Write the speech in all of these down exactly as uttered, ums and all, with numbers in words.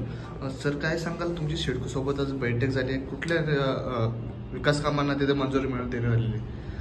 Sir काय सांगाल, तुमची सिडको सोबत आज बैठक झाली आहे, कुठल्या विकास कामांना तिथे मंजुरी मिळवून देण्यात आलेली?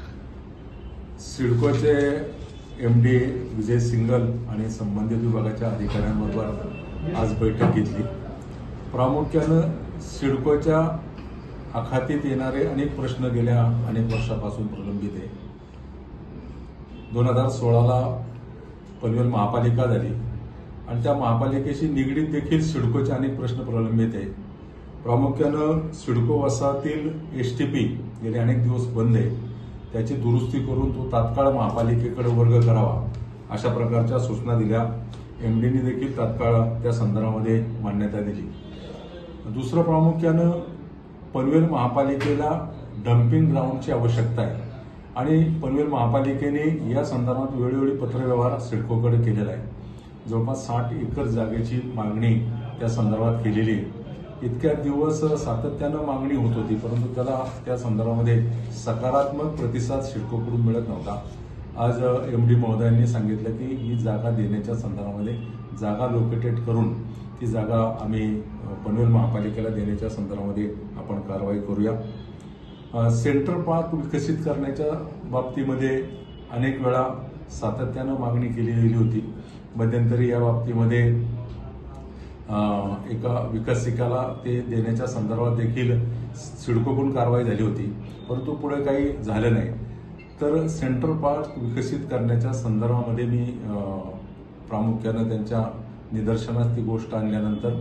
सिडकोचे एम डी विजय सिंगल आणि संबंधित विभागाच्या अधिकाऱ्यांबरोबर आज बैठक घेतली। प्रामुख्यानं सिडकोच्या अखातीत येणारे अनेक प्रश्न गेल्या अनेक वर्षापासून प्रलंबित आहे। दोन हजार सोळाला पनवेल महापालिका झाली आणि त्या महापालिकेशी निगडीत देखील सिडकोचे अनेक प्रश्न प्रलंबित आहे। प्रामुख्यानं सिडको वसाहतील एस टी पी गेले अनेक दिवस बंद आहे, त्याची दुरुस्ती करून तो तात्काळ महापालिकेकडे वर्ग करावा अशा प्रकारच्या सूचना दिल्या। एमडीने देखील तात्काळ त्या संदर्भामध्ये मान्यता दिली। दुसरं प्रामुख्यानं पनवेल महापालिकेला डम्पिंग ग्राउंडची आवश्यकता आहे आणि पनवेल महापालिकेने या संदर्भात वेळोवेळी पत्रव्यवहार सिडकोकडे केलेला आहे। जवळपास साठ एकर जागेची मागणी त्या संदर्भात केलेली आहे। इतक्या दिवस सातत्यानं मागणी होत होती, परंतु त्याला त्या संदर्भामध्ये सकारात्मक प्रतिसाद सिडकोकडून मिळत नव्हता। आज एमडी महोदयांनी सांगितलं की ही जागा देण्याच्या संदर्भामध्ये जागा लोकेटेड करून ती जागा आम्ही पनवेल महापालिकेला देण्याच्या संदर्भामध्ये आपण कारवाई करूया। सेंट्रल पार्क विकसित करण्याच्या बाबतीमध्ये अनेक वेळा सातत्यानं मागणी केली गेली होती। मध्यंतरी या बाबतीमध्ये एका विकसिकाला ते देण्याच्या संदर्भात देखील सिडकोकडून कारवाई झाली होती, परंतु पुढे काही झालं नाही। तर सेंट्रल पार्क विकसित करण्याच्या संदर्भामध्ये मी प्रामुख्यानं त्यांच्या निदर्शनास ती गोष्ट आणल्यानंतर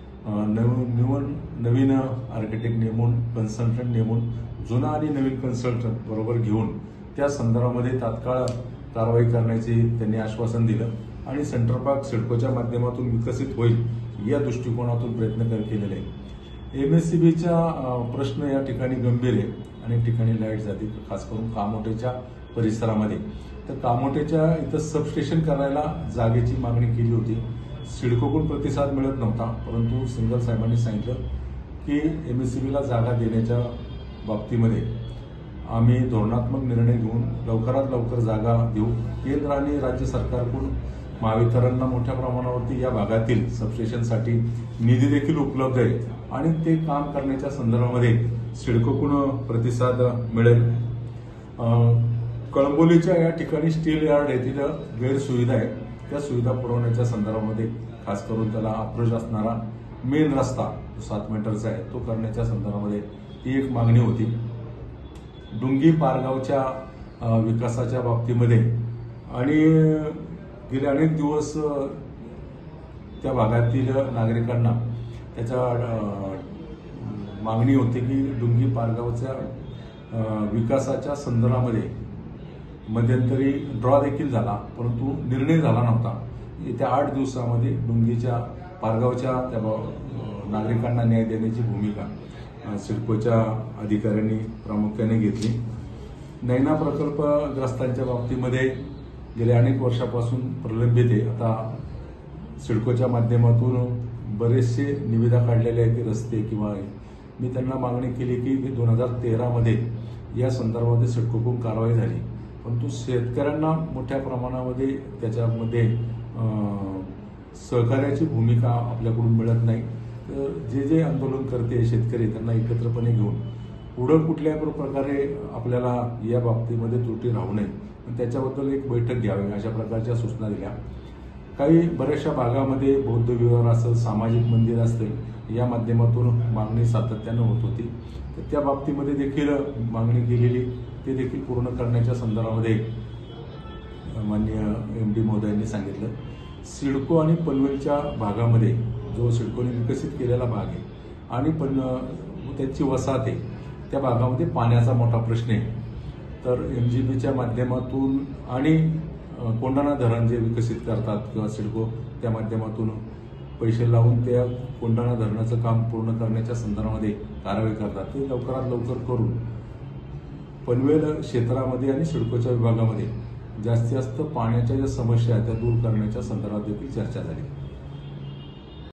नवीन नवीन आर्किटेक्ट नेमून, कन्सल्टंट नेमून, जुना आणि नवीन कन्सल्टंट बरोबर घेऊन त्या संदर्भामध्ये तात्काळ कारवाई करण्याचे त्यांनी आश्वासन दिलं आणि सेंट्रल पार्क सिडकोच्या माध्यमातून विकसित होईल या दृष्टिकोनातून प्रयत्न केलेले आहे। एमएससीबीचा प्रश्न या ठिकाणी गंभीर आहे। अनेक ठिकाणी लाईट जाते, खास करून कामोठेच्या परिसरामध्ये। तर कामोठेच्या इथं सबस्टेशन करायला जागेची मागणी केली होती, सिडकोकडून प्रतिसाद मिळत नव्हता, परंतु सिंगल साहेबांनी सांगितलं की एमएससीबीला जागा देण्याच्या बाबतीमध्ये आम्ही धोरणात्मक निर्णय घेऊन लवकरात लवकर जागा देऊ। केंद्र आणि राज्य सरकारकडून महावितरणला मोठ्या प्रमाणावरती या भागातील सबस्टेशनसाठी निधी देखील उपलब्ध आहे आणि ते काम करण्याच्या संदर्भामध्ये सिडकोकडून प्रतिसाद मिळेल। कळंबोलीच्या या ठिकाणी स्टील यार्ड आहे, तिथं गैरसुविधा आहे, त्या सुविधा पुरवण्याच्या संदर्भामध्ये खास करून त्याला अप्रोच असणारा मेन रस्ता जो सात मीटरचा आहे तो करण्याच्या संदर्भामध्ये ती एक मागणी होती। डुंगी पारगावच्या विकासाच्या बाबतीमध्ये आणि गेले अनेक दिवस त्या भागातील नागरिकांना त्याच्या मागणी होती की डुंगी पारगावच्या विकासाच्या संदर्भामध्ये मध्यंतरी ड्रॉ देखील झाला, परंतु निर्णय झाला नव्हता। येत्या आठ दिवसामध्ये डुंगीच्या पारगावच्या त्या नागरिकांना न्याय देण्याची भूमिका सिडकोच्या अधिकाऱ्यांनी प्रामुख्याने घेतली। नैना प्रकल्पग्रस्तांच्या बाबतीमध्ये गेल्या अनेक वर्षापासून प्रलंबित आहे। आता सिडकोच्या माध्यमातून बरेचसे निविदा काढलेले आहेत, रस्ते किंवा मी त्यांना मागणी केली की दोन हजार तेरामध्ये या संदर्भामध्ये सिडकोकडून कारवाई झाली, परंतु शेतकऱ्यांना मोठ्या प्रमाणामध्ये त्याच्यामध्ये सहकार्याची भूमिका आपल्याकडून मिळत नाही। तर जे जे आंदोलन करते शेतकरी त्यांना एकत्रपणे घेऊन पुढं कुठल्या प्रकारे आपल्याला या बाबतीमध्ये त्रुटी राहू नये त्याच्याबद्दल एक बैठक घ्यावी अशा प्रकारच्या सूचना दिल्या। काही बऱ्याचशा भागामध्ये बौद्ध विहार असेल, सामाजिक मंदिर असतील, या माध्यमातून मागणी सातत्यानं होत होती, तर त्या बाबतीमध्ये देखील मागणी केलेली ते देखील पूर्ण करण्याच्या संदर्भामध्ये माननीय एम डी महोदयांनी सांगितलं। सिडको आणि पनवेलच्या भागामध्ये जो सिडकोने विकसित केलेला भाग आहे आणि पण त्याची वसाहत आहे त्या भागामध्ये पाण्याचा मोठा प्रश्न आहे। तर एमजीबीच्या माध्यमातून आणि कोंढाणा धरण जे विकसित करतात किंवा सिडको त्या माध्यमातून पैसे लावून त्या कोंढाणा धरणाचं काम पूर्ण करण्याच्या संदर्भामध्ये कारवाई करतात, ते लवकरात लवकर करून पनवेल क्षेत्रामध्ये आणि सिडकोच्या विभागामध्ये जास्तीत जास्त पाण्याच्या ज्या समस्या आहेत त्या दूर करण्याच्या संदर्भात देखील चर्चा झाली।